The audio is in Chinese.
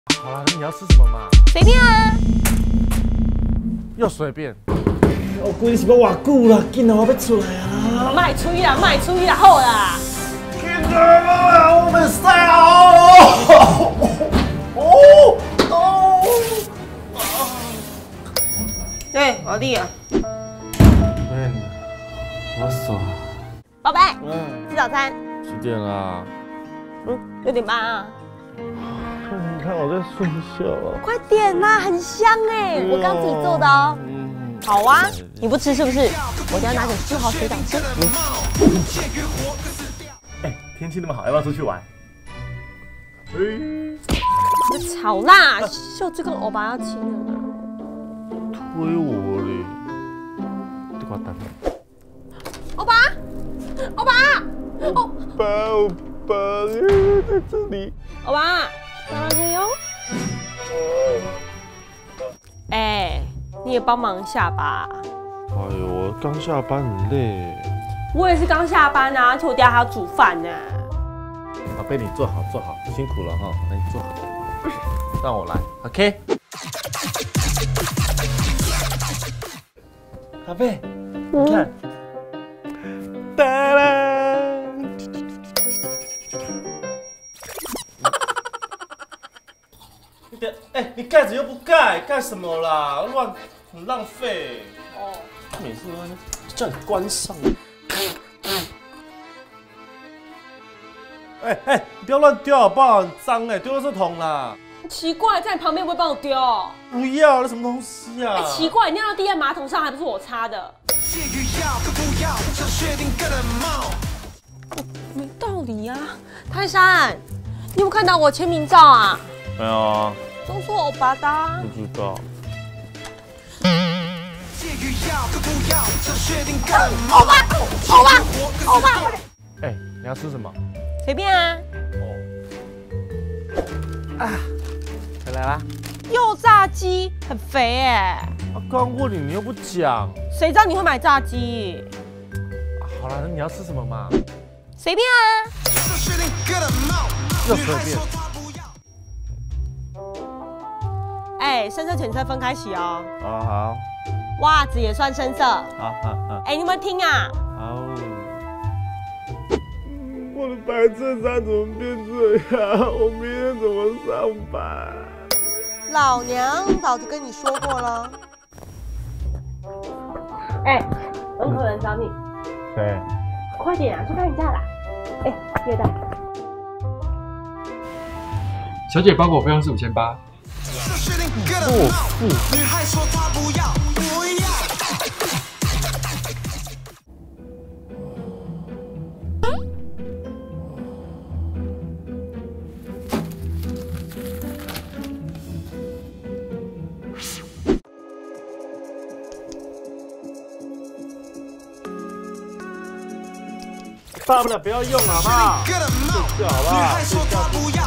好啦，那你要吃什么嘛？ 随便啊。 又随便。 我规日是要偌久啦，紧啊，我要出来啊！ 卖吹啦，卖吹啦，好啦。 紧啊，我袂使啊！ 对，老弟啊。 我爽。 宝贝，吃早餐。 几点啦 6点半啊。 你看我在睡觉啊。 快点啦，很香哎，我刚自己做的哦。好啊，你不吃是不是？我等下拿点书豪水饺吃。 哎，天气那么好，要不要出去玩？ 别吵啦，秀智跟欧巴要亲了。 推我嘞！你给我等等。 欧巴，欧巴， 欧巴在这里。 欧巴，拿给哟。哎，你也帮忙一下吧。 哎呦，我刚下班很累。 我也是刚下班啊，而且我等下还要煮饭呢。 宝贝，你坐好，坐好，辛苦了哈。来，你坐好，让我来 ，OK。宝贝，你看，哒啦！你盖子又不盖，盖什么啦？乱，很浪费。哦，每次都叫你关上。你不要乱丢好不好？很脏哎，丢垃圾桶啦。 奇怪，在你旁边不会帮我丢？ 不要，那什么东西啊？ 奇怪，你尿到滴在马桶上，还不是我擦的？没道理啊！泰山，你有没有看到我签名照啊？ 没有啊。 都说欧巴的。 不知道。 欧巴，欧巴，欧巴！ 哎，你要吃什么？ 随便啊。 回来啦。 又炸鸡，很肥哎。 刚问你，你又不讲。 谁知道你会买炸鸡？ 好啦，那你要吃什么嘛？ 随便啊。 又随便。 哎，深色浅色分开洗哦。 好。 袜子也算深色。 好。 哎，你有没有听啊？ 好。我的白衬衫怎么变这样？我明天怎么上班？ 老娘早就跟你说过了。哎，门口有人找你。 谁？ 快点啊，去看你家啦。哎，月蛋。 小姐，包裹费用是5800。 不付。大不了不要用，好不好？睡觉，好不好？睡觉。